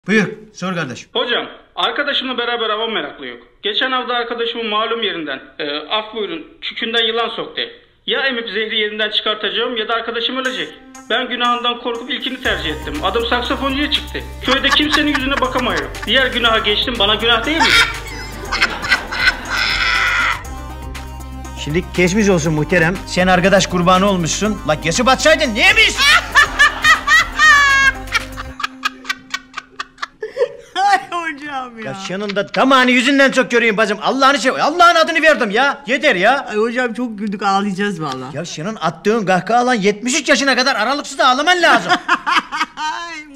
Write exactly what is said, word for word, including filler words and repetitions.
Buyur, sor kardeşim. Hocam, arkadaşımla beraber hava meraklı yok. Geçen avda arkadaşımın malum yerinden, e, af buyurun, çükünden yılan soktu. Ya emip zehri yerinden çıkartacağım ya da arkadaşım ölecek. Ben günahından korkup ilkini tercih ettim. Adım saksafoncuya çıktı. Köyde kimsenin yüzüne bakamıyor. Diğer günaha geçtim, bana günah değil mi? Şimdi geçmiş olsun muhterem. Sen arkadaş kurbanı olmuşsun. La geçip atsaydın neymiş? Ay hocam ya. Ya senin de tamamını yüzünden çok göreyim bacım. Allah'ını sev. Allah'ın adını verdim ya. Yeter ya. Ay hocam çok güldük, ağlayacağız vallahi. Ya senin attığın kahkahalan yetmiş üç yaşına kadar aralıksız ağlaman lazım. Ay